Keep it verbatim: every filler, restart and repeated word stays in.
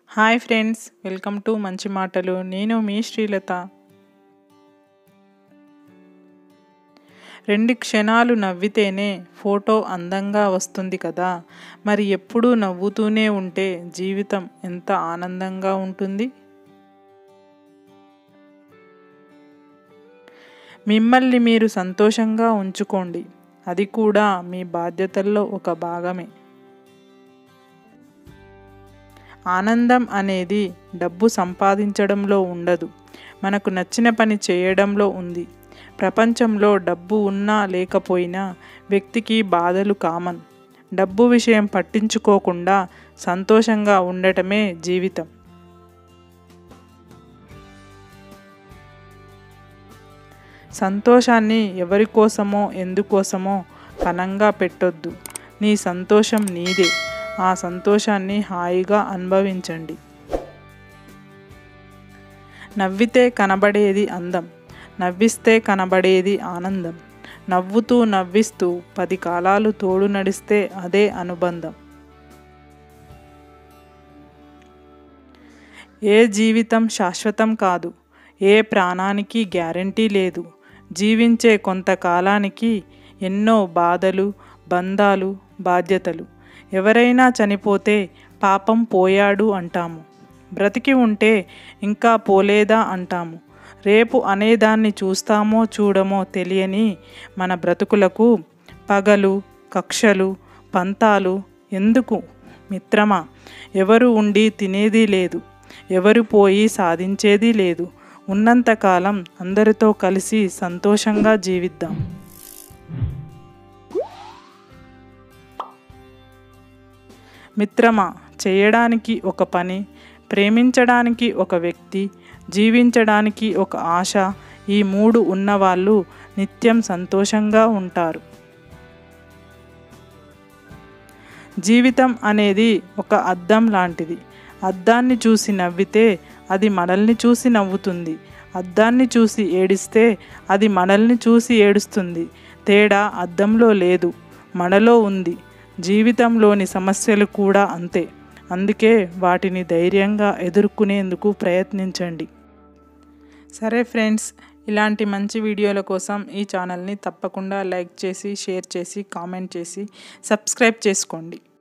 Hi friends, welcome to మంచి మాటలు. నేను మీ శ్రీలత. రెండు క్షణాలు నవ్వితేనే ఫోటో అందంగా వస్తుంది కదా. మరి ఎప్పుడూ నవ్వుతూనే ఉంటే జీవితం ఎంత ఆనందంగా ఉంటుంది. మిమ్మల్ని మీరు సంతోషంగా ఉంచుకోండి, అది కూడా మీ బాధ్యతల్లో ఒక భాగమే. ఆనందం అనేది డబ్బు సంపాదించడంలో ఉండదు, మనకు నచ్చిన పని చేయడంలో ఉంది. ప్రపంచంలో డబ్బు ఉన్నా లేకపోయినా వ్యక్తికి బాధలు కామన్. డబ్బు విషయం పట్టించుకోకుండా సంతోషంగా ఉండటమే జీవితం. సంతోషాన్ని ఎవరి కోసమో ఎందుకోసమో పనంగా పెట్టొద్దు. నీ సంతోషం నీదే, ఆ సంతోషాన్ని హాయిగా అనుభవించండి. నవ్వితే కనబడేది అందం, నవ్విస్తే కనబడేది ఆనందం. నవ్వుతూ నవ్విస్తూ పది కాలాలు తోడు నడిస్తే అదే అనుబంధం. ఏ జీవితం శాశ్వతం కాదు, ఏ ప్రాణానికి గ్యారెంటీ లేదు. జీవించే కొంతకాలానికి ఎన్నో బాధలు, బంధాలు, బాధ్యతలు. ఎవరైనా చనిపోతే పాపం పోయాడు అంటాము, బ్రతికి ఉంటే ఇంకా పోలేదా అంటాము. రేపు అనేదాన్ని చూస్తామో చూడమో తెలియని మన బ్రతుకులకు పగలు, కక్షలు, పంతాలు ఎందుకు మిత్రమా? ఎవరు ఉండి తినేది లేదు, ఎవరు పోయి సాధించేది లేదు. ఉన్నంతకాలం అందరితో కలిసి సంతోషంగా జీవిద్దాం. మిత్రమా, చేయడానికి ఒక పని, ప్రేమించడానికి ఒక వ్యక్తి, జీవించడానికి ఒక ఆశ, ఈ మూడు ఉన్నవాళ్ళు నిత్యం సంతోషంగా ఉంటారు. జీవితం అనేది ఒక అద్దం లాంటిది. అద్దాన్ని చూసి నవ్వితే అది మనల్ని చూసి నవ్వుతుంది. అద్దాన్ని చూసి ఏడిస్తే అది మనల్ని చూసి ఏడుస్తుంది. తేడా అద్దంలో లేదు, మనలో ఉంది. జీవితంలోని సమస్యలు కూడా అంతే. అందుకే వాటిని ధైర్యంగా ఎదుర్కొనేందుకు ప్రయత్నించండి. సరే ఫ్రెండ్స్, ఇలాంటి మంచి వీడియోల కోసం ఈ ఛానల్ని తప్పకుండా లైక్ చేసి, షేర్ చేసి, కామెంట్ చేసి, సబ్స్క్రైబ్ చేసుకోండి.